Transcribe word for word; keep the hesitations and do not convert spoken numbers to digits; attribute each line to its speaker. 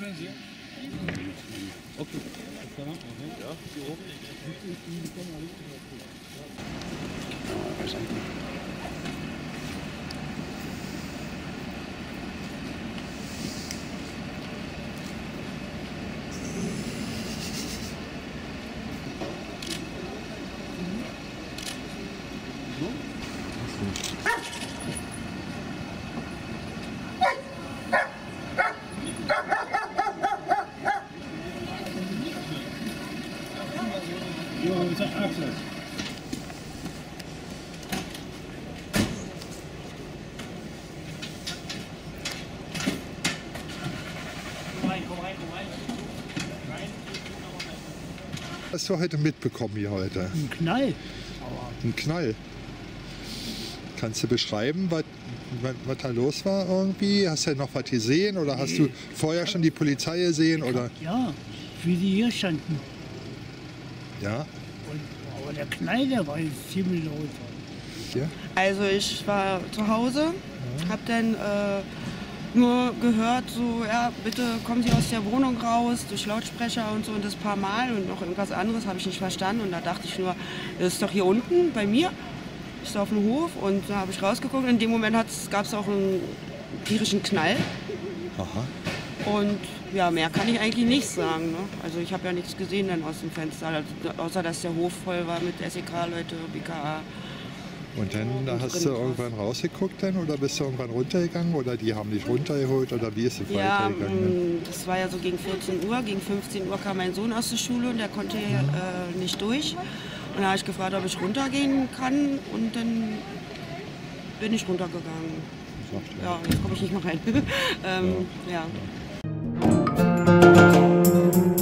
Speaker 1: organisieren? Okay. Ja, hier oben.
Speaker 2: Jo, unser Axel.
Speaker 1: Komm rein, komm rein, komm rein. Rein.
Speaker 3: Was hast du heute mitbekommen hier heute?
Speaker 2: Ein Knall.
Speaker 3: Ein Knall. Kannst du beschreiben, was, was, was da los war irgendwie? Hast du noch was gesehen oder hast du vorher schon die Polizei gesehen? Oder?
Speaker 2: Ja, wie die hier standen.
Speaker 3: Ja?
Speaker 2: Und, aber der Knall, der war jetzt ziemlich laut.
Speaker 3: Hier?
Speaker 4: Also ich war zu Hause, habe dann äh, nur gehört, so, ja, bitte kommen Sie aus der Wohnung raus, durch Lautsprecher und so und das paar Mal und noch irgendwas anderes habe ich nicht verstanden und da dachte ich nur, das ist doch hier unten bei mir, ich war auf dem Hof und da habe ich rausgeguckt und in dem Moment gab es auch einen tierischen Knall.
Speaker 3: Aha.
Speaker 4: Und ja, mehr kann ich eigentlich nicht sagen. Ne? Also ich habe ja nichts gesehen dann aus dem Fenster, also, außer dass der Hof voll war mit S E K-Leute, B K A.
Speaker 3: Und dann da
Speaker 4: Und
Speaker 3: hast
Speaker 4: drin
Speaker 3: du
Speaker 4: draus.
Speaker 3: irgendwann rausgeguckt dann oder bist du irgendwann runtergegangen oder die haben dich runtergeholt oder wie ist es
Speaker 4: Ja,
Speaker 3: weitergegangen?
Speaker 4: mh, das war ja so gegen vierzehn Uhr. Gegen fünfzehn Uhr kam mein Sohn aus der Schule und der konnte äh, nicht durch. Und da habe ich gefragt, ob ich runtergehen kann und dann bin ich runtergegangen.
Speaker 3: Sagt er.
Speaker 4: Ja, jetzt komme ich nicht mehr rein. ähm, ja.
Speaker 3: Ja.